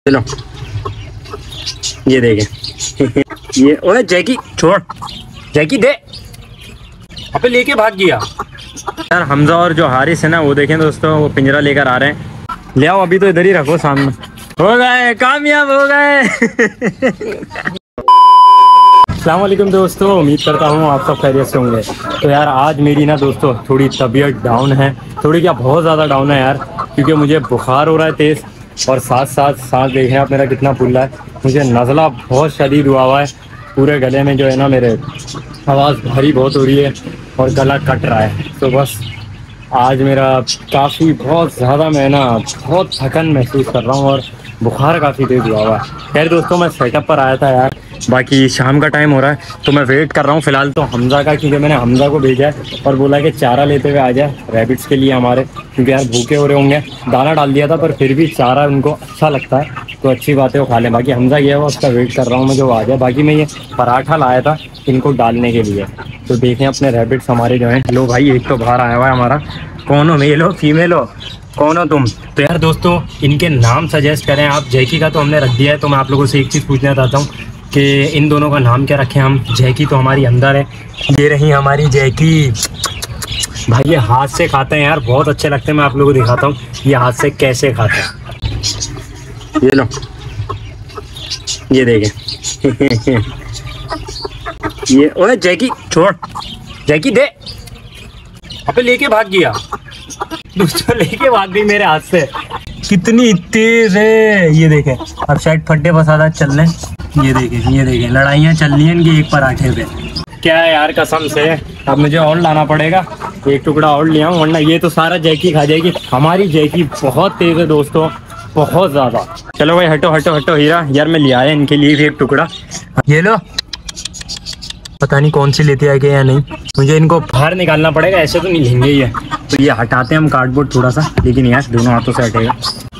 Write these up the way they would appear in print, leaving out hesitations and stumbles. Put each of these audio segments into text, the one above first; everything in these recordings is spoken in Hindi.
चलो ये देखे ये ओए जैकी छोड़, जैकी दे, अबे लेके भाग गया यार। हमजा और जो हारिस है ना वो देखें दोस्तों, वो पिंजरा लेकर आ रहे हैं। ले आओ, अभी तो इधर ही रखो सामने। हो गए, कामयाब हो गए। अस्सलाम वालेकुम दोस्तों, उम्मीद करता हूँ आप सब खैरियत से होंगे। तो यार आज मेरी ना दोस्तों थोड़ी तबीयत डाउन है, थोड़ी क्या बहुत ज़्यादा डाउन है यार, क्योंकि मुझे बुखार हो रहा है तेज़, और साथ साथ सांस देखें आप मेरा कितना फूल रहा है। मुझे नज़ला बहुत शदीद हुआ है, पूरे गले में जो है ना मेरे आवाज़ भारी बहुत हो रही है और गला कट रहा है। तो बस आज मेरा काफ़ी बहुत ज़्यादा मैं ना बहुत थकन महसूस कर रहा हूँ और बुखार काफ़ी तेज़ हुआ है। खैर दोस्तों मैं सेटअप पर आया था यार, बाकी शाम का टाइम हो रहा है तो मैं वेट कर रहा हूँ फ़िलहाल तो हमजा का, क्योंकि मैंने हमजा को भेजा है और बोला कि चारा लेते हुए आ जाए रैबिट्स के लिए हमारे, क्योंकि यार भूखे हो रहे होंगे। दाना डाल दिया था पर फिर भी चारा उनको अच्छा लगता है तो अच्छी बात है वो खा लें। बाकी हमजा गया हुआ, उसका वेट कर रहा हूँ मैं जो आ जाए। बाकी मैं ये पराठा लाया था इनको डालने के लिए, तो देखें अपने रैबिट्स हमारे जो हैं। हेलो भाई, एक तो बाहर आया हुआ है हमारा, कौन हो, मेल हो फीमेल हो, कौन हो तुम? तो यार दोस्तों इनके नाम सजेस्ट करें आप। जैकी का तो हमने रख दिया है, तो मैं आप लोगों से एक चीज़ पूछना चाहता हूँ कि इन दोनों का नाम क्या रखें हम। जैकी तो हमारी अंदर है, ये रही हमारी जैकी। भाई ये हाथ से खाते हैं यार, बहुत अच्छे लगते हैं। मैं आप लोगों को दिखाता हूँ ये हाथ से कैसे खाते हैं। ये लो, ये देखें। ये ओए जैकी छोड़, जैकी दे, अबे लेके भाग गया दोस्तों, लेके भाग गई मेरे हाथ से। कितनी तेज है ये देखें। अब शायद फड्डे फसादा चल रहे हैं। ये देखें लड़ाइयाँ चल रही हैं इनकी एक पराठे पे। क्या है यार, कसम से अब मुझे और लाना पड़ेगा, एक टुकड़ा और ले आऊं, वरना ये तो सारा जैकी खा जाएगी। हमारी जैकी बहुत तेज है दोस्तों, बहुत ज़्यादा। चलो भाई हटो हटो हटो हीरा, यार मैं ले आया इनके लिए भी एक टुकड़ा। ये लो, पता नहीं कौन सी लेते आएंगे या नहीं, मुझे इनको बाहर निकालना पड़ेगा, ऐसे तो नहीं लेंगे ये। तो ये हटाते हैं हम कार्डबोर्ड थोड़ा सा, लेकिन यार दोनों हाथों से हटेगा।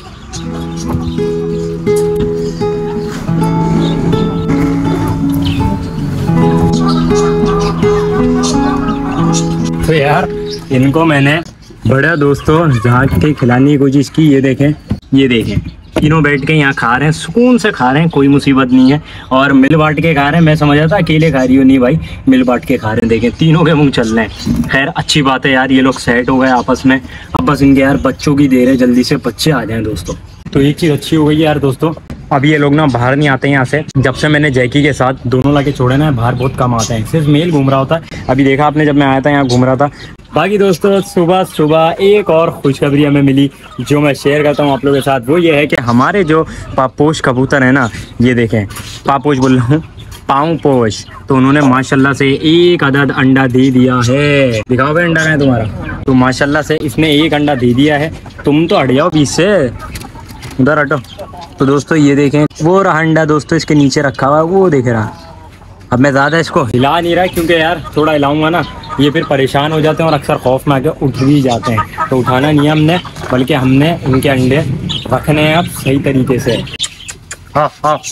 तो यार इनको मैंने बड़ा दोस्तों जहाँ के खिलाने की कोशिश की। ये देखें तीनों बैठ के यहाँ खा रहे हैं, सुकून से खा रहे हैं, कोई मुसीबत नहीं है। और मिल बांट के खा रहे हैं। मैं समझ रहा था अकेले खा रही हो, नहीं भाई मिल बांट के खा रहे हैं। देखें तीनों के मुंह चल रहे हैं। खैर अच्छी बात है यार, ये लोग सेट हो गए आपस में। अब बस इनके यार बच्चों की देर है, जल्दी से बच्चे आ जाएं दोस्तों। तो एक चीज़ अच्छी हो गई यार दोस्तों, अब ये लोग ना बाहर नहीं आते हैं यहाँ से। जब से मैंने जैकी के साथ दोनों लाके छोड़े ना, बाहर बहुत कम आते हैं, सिर्फ मेल घूम रहा होता है। अभी देखा आपने जब मैं आया था यहाँ घूम रहा था। बाकी दोस्तों सुबह सुबह एक और खुशखबरी हमें मिली जो मैं शेयर करता हूँ आप लोगों के साथ। वो ये है कि हमारे जो पापोश कबूतर है ना, ये देखें पापोश बोल रहा हूँ, पाँव पोश, तो उन्होंने माशाल्लाह से एक अदद अंडा दे दिया है। दिखाओ भाई अंडा है तुम्हारा, तो माशाल्लाह से इसने एक अंडा दे दिया है। तुम तो हट जाओ बीच से, उधर हटो। तो दोस्तों ये देखें वो रहा अंडा दोस्तों, इसके नीचे रखा हुआ है, वो देख रहा। अब मैं ज़्यादा इसको हिला नहीं रहा, क्योंकि यार थोड़ा हिलाऊंगा ना ये फिर परेशान हो जाते हैं और अक्सर खौफ में आके उठ भी जाते हैं। तो उठाना नहीं है हमने, बल्कि हमने इनके अंडे रखने हैं अब सही तरीके से। आ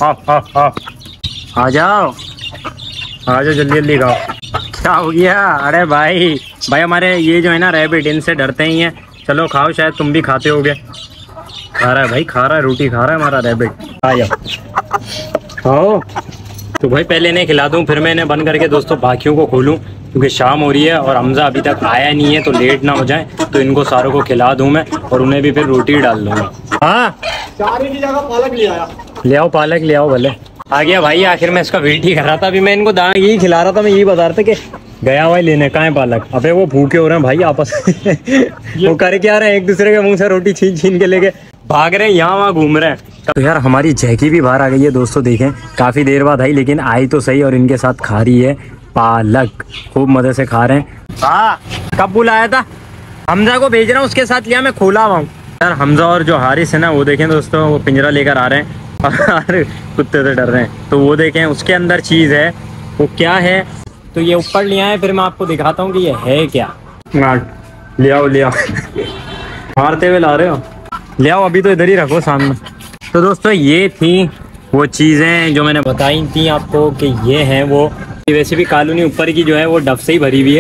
जाओ जल्दी जल्दी खाओ। क्या हो गया? अरे भाई हमारे ये जो है ना रैबिट, इनसे डरते ही हैं। चलो खाओ, शायद तुम भी खाते होगे। खा रहा है भाई, खा रहा है, रोटी खा रहा है हमारा रैबिट। आ जाओ खाओ। तो भाई पहले इन्हें खिला दूँ, फिर मैं इन्हें बंद करके दोस्तों बाकियों को खोलूँ, क्योंकि शाम हो रही है और हमजा अभी तक आया नहीं है, तो लेट ना हो जाए। तो इनको सारों को खिला दूँ मैं, और उन्हें भी फिर रोटी डाल दूँगा। हाँ चारे की जगह पालक ले आया, ले आओ पालक ले आओ। भले आ गया भाई, आखिर में इसका वेट ही कर रहा था। अभी मैं इनको दाना यही खिला रहा था, मैं यही बता रहा था कि गया हुआ लेने, कहाँ है पालक? अबे वो भूखे हो रहे हैं भाई आपस वो कर क्या रहे हैं, एक दूसरे के मुंह से रोटी छीन छीन के लेके भाग रहे हैं, यहाँ वहाँ घूम रहे हैं। तो यार हमारी जैकी भी बाहर आ गई है दोस्तों। देखें काफ़ी देर बाद आई, लेकिन आई तो सही, और इनके साथ खा रही है पालक, खूब मज़े से खा रहे हैं। हाँ कब बुलाया था? हमजा को भेज रहा हूँ, उसके साथ लिया मैं खोला हुआ हूँ यार। हमजा और जो हारिस है ना वो देखें दोस्तों, वो पिंजरा लेकर आ रहे हैं और कुत्ते से डर रहे हैं। तो वो देखें उसके अंदर चीज़ है, वो क्या है? तो ये ऊपर लिया है, फिर मैं आपको दिखाता हूँ कि ये है क्या। ले आओ मारते हुए ला रहे हो, ले आओ, अभी तो इधर ही रखो सामने। तो दोस्तों ये थी वो चीज़ें जो मैंने बताई थी आपको कि ये हैं वो। वैसे भी कॉलोनी ऊपर की जो है वो डब से ही भरी हुई है,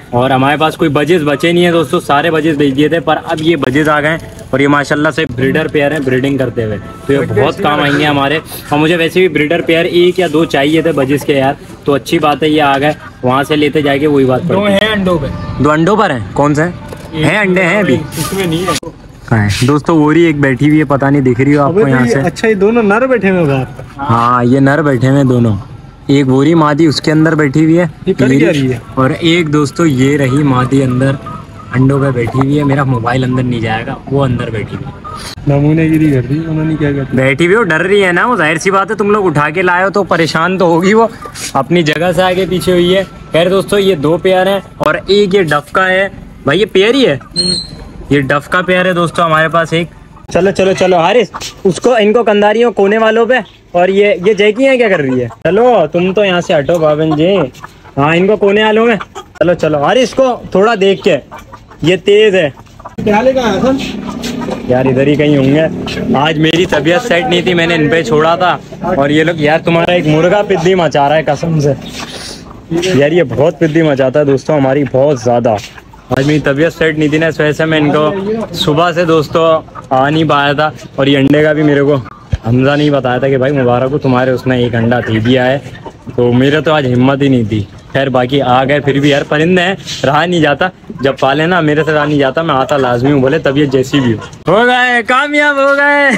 और हमारे पास कोई बजेस बचे नहीं है दोस्तों, सारे बजेस बेच दिए थे, पर अब ये बजेस आ गए और ये माशाल्लाह से ब्रीडर पेयर हैं ब्रीडिंग करते हुए, तो ये बहुत काम आएंगे हमारे। और मुझे वैसे भी ब्रीडर पेयर 1 या 2 चाहिए थे बजेस के यार, तो अच्छी बात है ये आ गए, वहाँ से लेते जाएंगे, वही बात। 2 हैं अंडों पे, 2 अंडों पर हैं, कौन सा है अंडे हैं अभी इसमें नहीं है। कहाँ है दोस्तों, वोरी एक बैठी हुई है, पता नहीं दिख रही हो आपको यहाँ से। अच्छा ये दोनों नर बैठे हुए बाहर। हाँ ये नर बैठे हुए दोनों, एक वोरी मादी उसके अंदर बैठी हुई है, ये कर क्या रही है, और एक दोस्तों ये रही मादी अंदर अंडों पे बैठी हुई है। मेरा मोबाइल अंदर नहीं जाएगा, वो अंदर बैठी हुई है, नमूनेगिरी कर दी उन्होंने, क्या कहते बैठी हुई, वो डर रही है ना, वो जाहिर सी बात है, तुम लोग उठा के लाए हो तो परेशान तो होगी, वो अपनी जगह से आगे पीछे हुई है। खैर दोस्तों ये 2 पेयर हैं और एक ये डफ का है भाई, ये पेयर ही है, ये डफ का पेयर है दोस्तों हमारे पास एक। चलो चलो चलो हारिस, उसको इनको कंधारियों कोने वालों पे, और ये जैकी है क्या कर रही है, चलो तुम तो यहाँ से हटो बाबन जी, हाँ इनको कोने वालों में, चलो चलो हारिस को थोड़ा देख के, ये तेज है क्या लेगा यार, इधर ही कहीं होंगे। आज मेरी तबीयत सेट नहीं थी, मैंने इन पे छोड़ा था, और ये लोग यार, तुम्हारा एक मुर्गा पिद्दी मचा रहा है कसम से यार, ये बहुत पिद्दी मचाता है दोस्तों हमारी, बहुत ज़्यादा। आज मेरी तबीयत सेट नहीं थी ना, इस वजह से मैं इनको सुबह से दोस्तों आ नहीं पाया था, और ये अंडे का भी मेरे को हमजा नहीं बताया था कि भाई मुबारक को तुम्हारे उसने 1 अंडा दे दिया है, तो मेरे तो आज हिम्मत ही नहीं थी। खैर बाकी आ गए, फिर भी यार परिंदे हैं, रहा नहीं जाता, जब पाले ना मेरे से रहा नहीं जाता, मैं आता लाजमी हूँ, बोले तबीयत जैसी भी हो गए कामयाब हो गए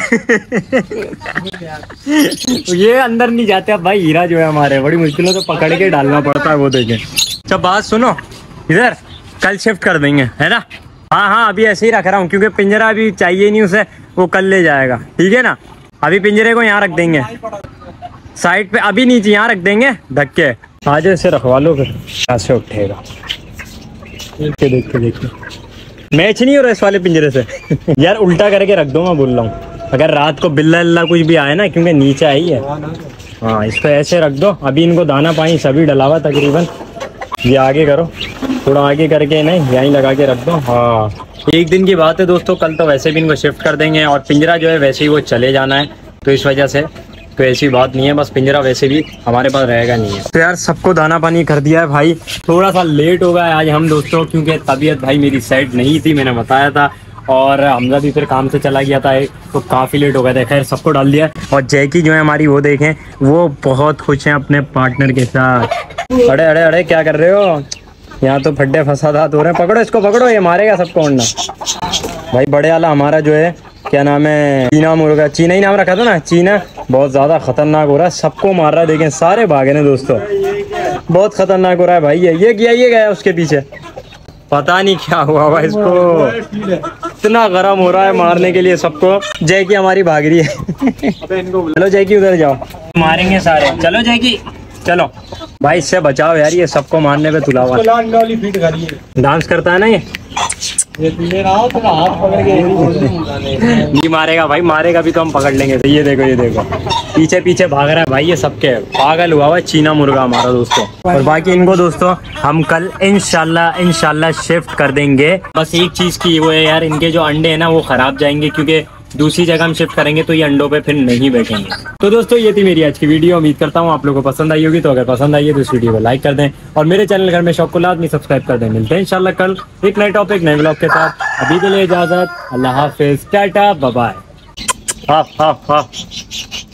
ये अंदर नहीं जाते अब भाई, हीरा जो है हमारे बड़ी मुश्किलों से पकड़ के डालना पड़ता है, वो देखें। अच्छा बात सुनो इधर, कल शिफ्ट कर देंगे है ना, हाँ अभी ऐसे ही रख रहा हूँ, क्योंकि पिंजरा अभी चाहिए नहीं उसे, वो कल ले जाएगा, ठीक है ना। अभी पिंजरे को यहाँ रख देंगे साइड पे, अभी नीचे यहाँ रख देंगे धक्के, आज ऐसे रखवा लो, फिर कैसे उठेगा, देख के मैच नहीं हो रहा इस वाले पिंजरे से यार उल्टा करके रख दो, मैं बोल रहा हूँ, अगर रात को बिल्ला कुछ भी आए ना, क्योंकि नीचे आई है, हाँ इसको ऐसे रख दो। अभी इनको दाना पानी सभी डलावा तकरीबन, ये आगे करो, थोड़ा आगे करके नहीं यहीं लगा के रख दो। हाँ एक दिन की बात है दोस्तों, कल तो वैसे भी इनको शिफ्ट कर देंगे, और पिंजरा जो है वैसे ही वो चले जाना है, तो इस वजह से तो ऐसी बात नहीं है, बस पिंजरा वैसे भी हमारे पास रहेगा नहीं है। तो यार सबको दाना पानी कर दिया है भाई, थोड़ा सा लेट हो गया है आज हम दोस्तों, क्योंकि तबीयत भाई मेरी सेट नहीं थी, मैंने बताया था, और हमजा भी फिर काम से चला गया था, तो काफ़ी लेट हो गया था। खैर सबको डाल दिया, और जैकी जो है हमारी, वो देखें वो बहुत खुश हैं अपने पार्टनर के साथ। अरे अरे अरे क्या कर रहे हो, यहाँ तो फड्डे फसादात हो रहे हैं, पकड़ो इसको पकड़ो, ये मारेगा सबको वरना। भाई बड़े वाला हमारा जो है क्या नाम है, चीना मुर्गा, चीना ही नाम रखा था ना, चीना बहुत ज़्यादा खतरनाक हो रहा है, सबको मार रहा है, देखें सारे भागे हैं दोस्तों, बहुत खतरनाक हो रहा है भाई। ये गया उसके पीछे, पता नहीं क्या हुआ भाई इसको, इतना गर्म हो रहा है मारने के लिए सबको। जैकी हमारी भाग रही है चलो जैकी उधर जाओ, मारेंगे सारे, चलो जैकी चलो भाई, इससे बचाओ यार, ये सबको मारने पे तुला हुआ डांस करता है ना ये नहीं मारेगा भाई, मारेगा भी तो हम पकड़ लेंगे। तो ये देखो पीछे पीछे भाग रहा है भाई, ये सबके पागल हुआ चीना मुर्गा हमारा दोस्तों। और बाकी इनको दोस्तों हम कल इंशाल्लाह शिफ्ट कर देंगे। बस एक चीज की वो है यार, इनके जो अंडे हैं ना वो खराब जाएंगे, क्योंकि दूसरी जगह हम शिफ्ट करेंगे तो ये अंडों पे फिर नहीं बैठेंगे। तो दोस्तों ये थी मेरी आज की वीडियो, उम्मीद करता हूँ आप लोगों को पसंद आई होगी। तो अगर पसंद आई है तो इस वीडियो को लाइक कर दें, और मेरे चैनल घर में शौक को लाजमी सब्सक्राइब कर दें। मिलते हैं इंशाल्लाह कल एक नए टॉपिक नए व्लॉग के साथ। अभी के लिए इजाजत, अल्लाह हाफिज, टाटा बाय बाय।